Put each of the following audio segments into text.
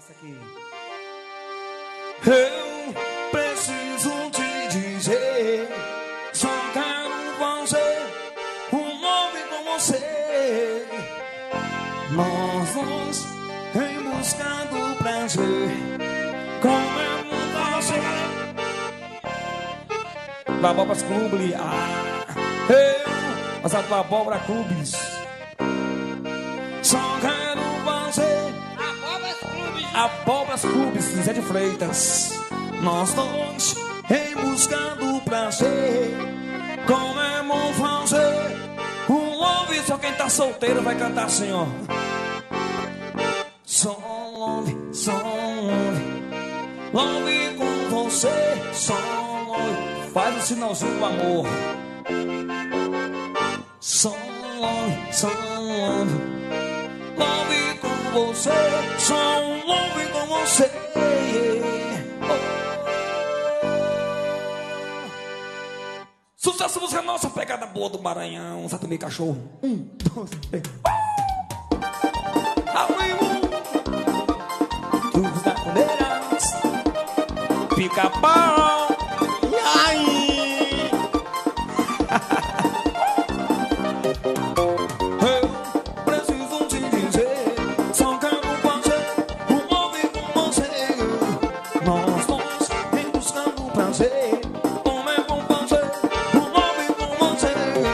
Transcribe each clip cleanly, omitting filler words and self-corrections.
Aqui. Eu preciso te dizer, só quero fazer um novo com você. Nós dois em busca do prazer, como é muito você. Abóboras Clube, eu, passado da Abóbora Clubes. Só quero fazer Abóboras Clubes, Zé de Freitas. Nós dois em busca do prazer, como é bom fazer um love. Só quem tá solteiro vai cantar assim, ó. Só love, love com você. Só love, faz o sinalzinho do amor. Só love, love com você. Só love com você. Sucesso, música nossa, pegada boa do Maranhão. Sato meio cachorro. 1, 2, 3. Abriu tudo da Bandeirantes, Pica-Pau. E aí? Eu preciso te dizer, só quero fazer um love com você. Nós dois em busca do prazer, como é bom fazer um love com você.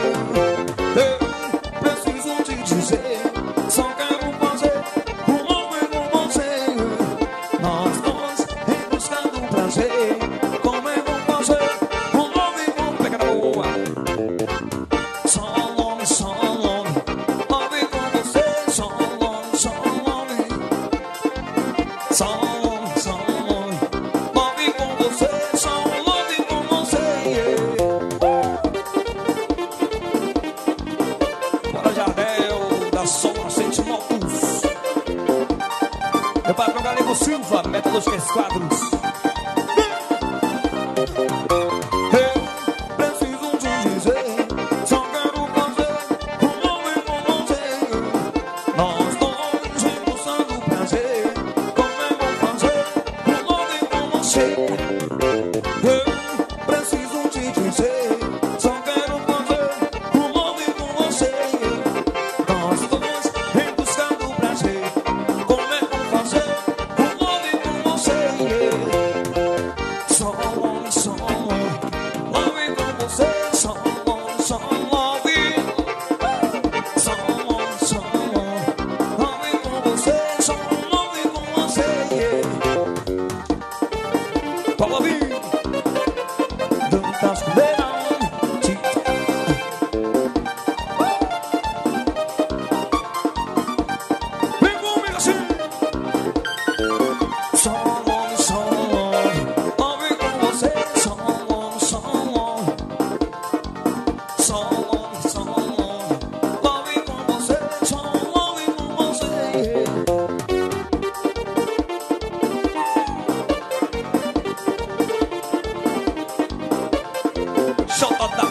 Eu preciso te dizer, só quero fazer um love com você. Nós dois em busca do prazer, como é bom fazer um love com pegada boa. Só love, love com você. Só love, só love, love com você. Só love com você. Bora, Jardel, da Sol Nascente Motos. Meu patrão Galego Silva, meta dos 3 quadros. Eu preciso te dizer, só quero fazer um love com você. Nós dois em busca do prazer, como é bom fazer um love com você. Eu preciso te dizer, só quero fazer um love com você. Nós dois em busca do prazer, como é bom fazer um love com você. Só love com você. Só love, só love com você. Só love com você. Vamos ouvir Dantas Beirão. Vem comigo assim. Só love com você. Só love, love com você. Só love com você. JW